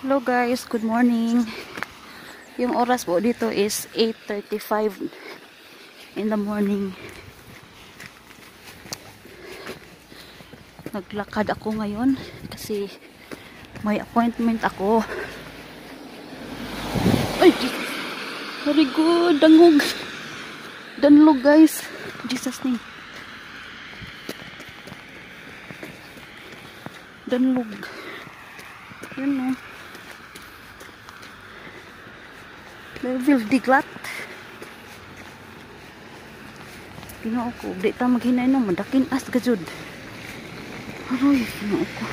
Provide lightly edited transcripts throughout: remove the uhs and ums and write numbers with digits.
Hello guys, good morning. Yung oras po dito is 8:35 in the morning. Naglakad ako ngayon kasi may appointment ako. Ay, very good, dangog. Danlog guys. Jesus name. Danlog. Yun no. Level diglat. Ginoo ko, di ta maghinay no, madakin as gajud. Aroy, ginoo ko.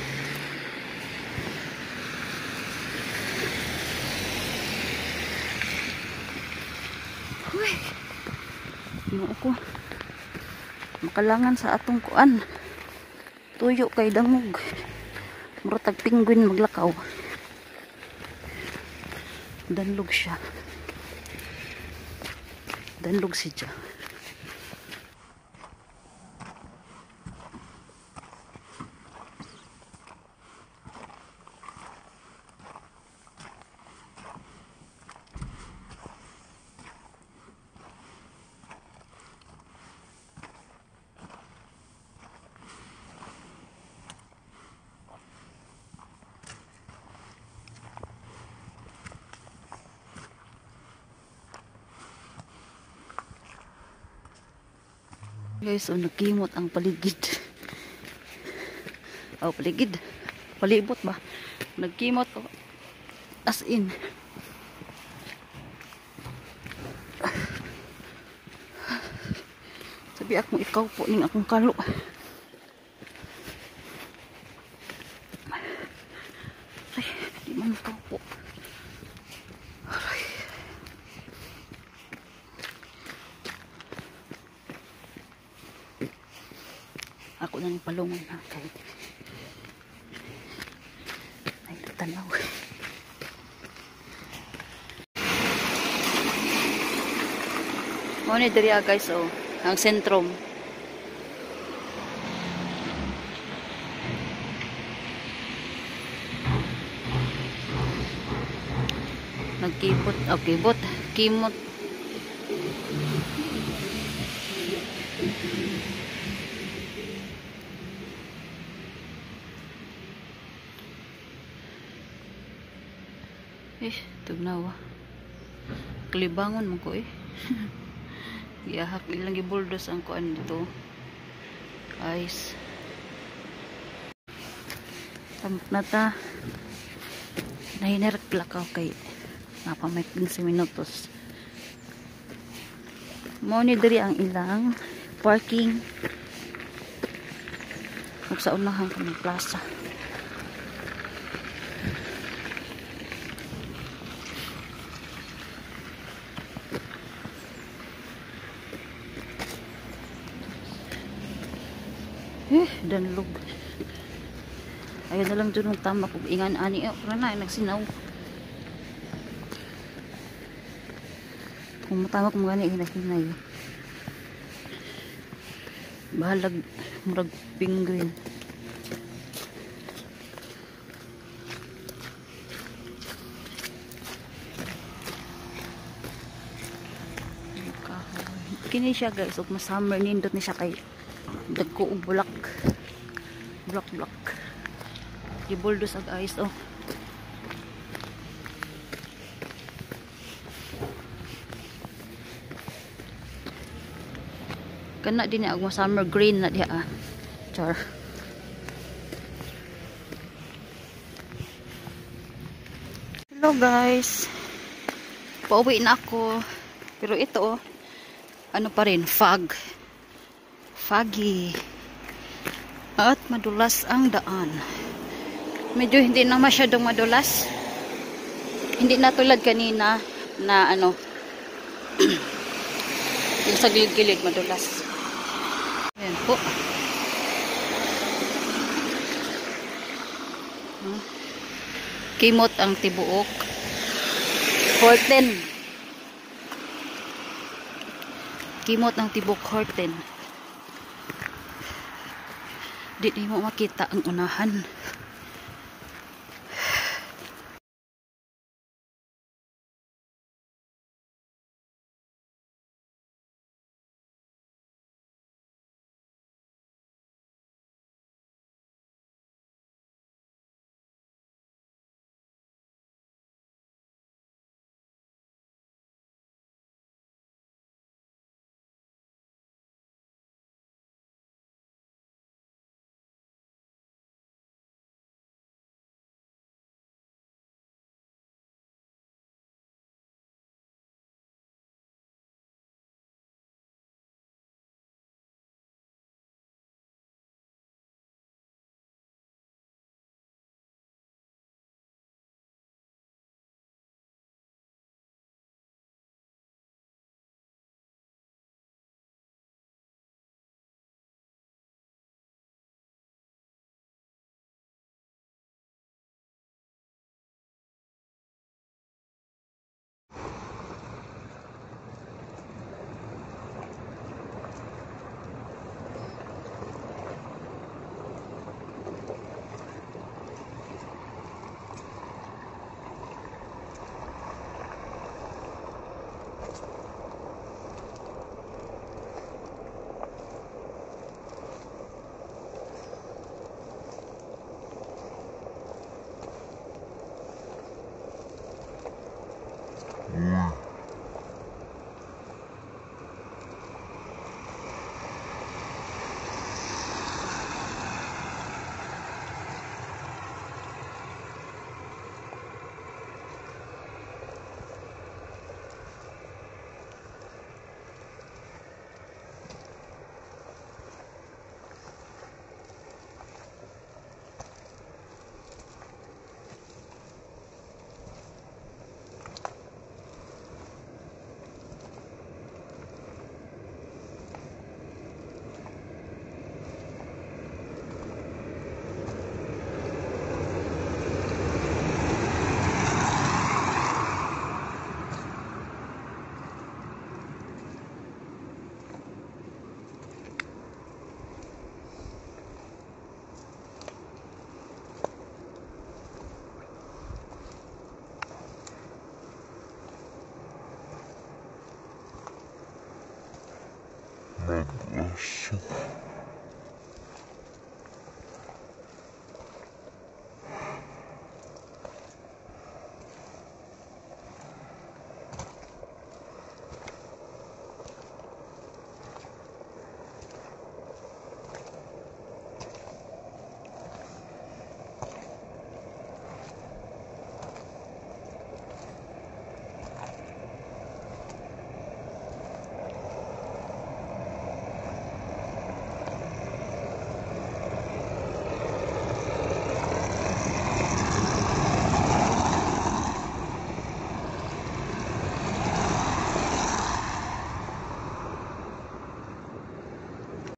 Uy. Ginoo ko. Makalangan sa atong kuan. Tuyo kay dangog. Murag tag penguin maglakaw. Danlog siya. Danlog siya. Guys, so nagkimot ang paligid. Oh, paligid. Palibot ba? Nagkimot ko. As in. Sabi ako, ikaw po ning akong kalo. Ay, di man ikaw po. Ako na ni palungon na kay ay tanaw. Mo ni diri guys oh, ang sentrum. Nagkipot, okay, kimot. Tugnawa. Kalibangon mo ko eh. Gihak ilang gibuldos ang kuan dito. Ice. Tamok na ta. Nahinerek plakaw kay napamay 15 minutos. Mao ni diri ang ilang parking. Ug sa unahan kanang plaza. Danlog. Ayaw na lang dyan tama kung ingan ani. Na nagsinaw. Kung matama kung gani nagsinaw. Bahalag murag penguin. Kini siya guys. Ug ma-summer nindot ni siya kay dagko og bulak. Blak. Gibuldos ag ice oh. Kana din ag summer green na diha ah. Char. Hello guys. Pauwi na ako. Pero ito oh. Ano pa rin, foggy. At madulas ang daan. Medyo hindi na masyadong madulas. Hindi na tulad kanina na ano yung sa gilid-gilid madulas. Ayan po. Kimot ang tibuok. Horten. Kimot ang tibuok horten. Di mo makita ang unahan. siya.